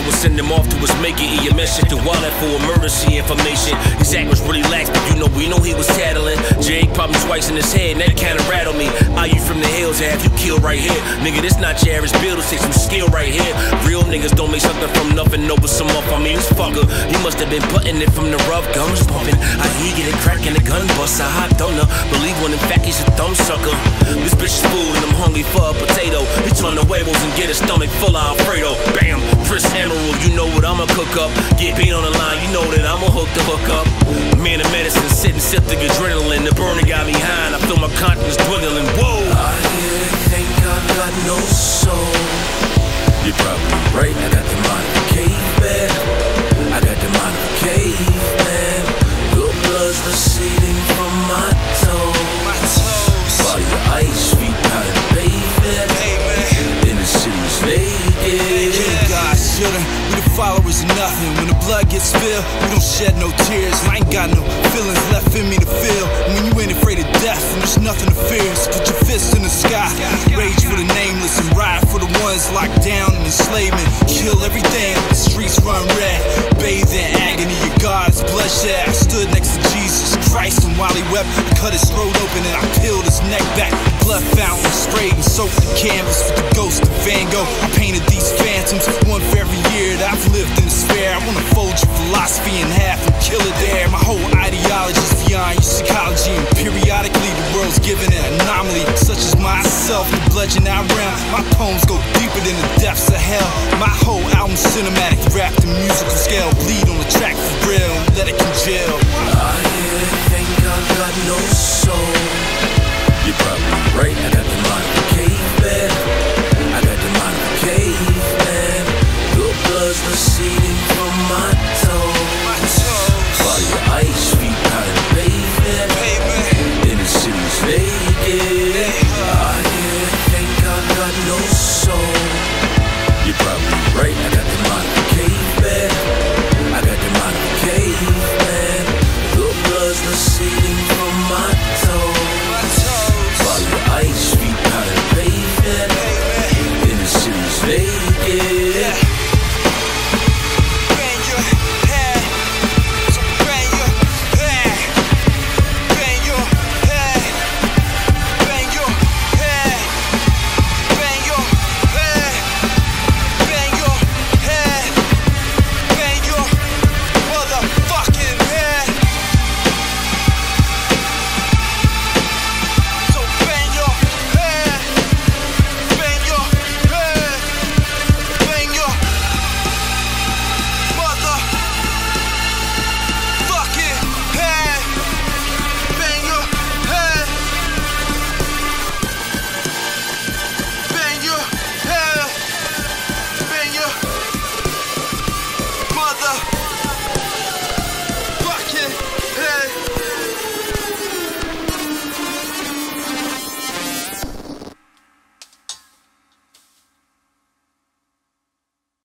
would send him off to his maker. He message to wallet for emergency information. His act was really lax, but we know he was tattling. Jake popped me twice in his head, and that kinda rattled me. Are you from the hills, have you killed right here? Nigga, this not your average bill, this takes some skill right here. Real niggas don't make something from nothing over some up. I mean, this fucker, he must have been putting it from the rough, gums pumping. I hear get it cracking, the gun bust, a hot donor. Believe when in fact he's a thumb sucker. This bitch is food and I'm hungry for a potato. He turn the huevos and get his stomach full of Alfredo. Bam, Chris Emerald, you know what I'ma cook up. Get beat on the line, you know that I'ma hook the hook up. Man of medicine, sitting septic adrenaline. The burner got me high and I feel my confidence dwindling. Whoa! I hear they think I got no soul. You're probably right, I got the mind of a caveman. I got the mind of a caveman. Your blood's receding from my toes. Body of ice, feet out of the pavement. In the city's naked. God should've, we the followers of nothing. When the blood gets spilled, we don't shed no tears. I ain't got no feelings left in me to feel. And when you ain't afraid of death, and there's nothing to fear, so put your fists in the sky. Rage for the nameless and ride for the ones locked down in enslavement. Kill everything, the streets run red. Bathe in agony, your God is bloodshed. I stood next to Jesus Christ, and while he wept, I cut his throat open and I peeled his neck back. Blood fountain sprayed and soaked the canvas with the ghost of Van Gogh. I painted these phantoms, one for every year that I've lived in despair. I wanna fold your philosophy in half and kill it there. My whole ideology's beyond your psychology, and periodically the world's given an anomaly, such as myself, the bludgeon I realm. My poems go deeper than the depths of hell. My whole album's cinematic, wrapped in musical scale. Bleed on the track for real, let it congeal. I hear they think I got no soul. You're probably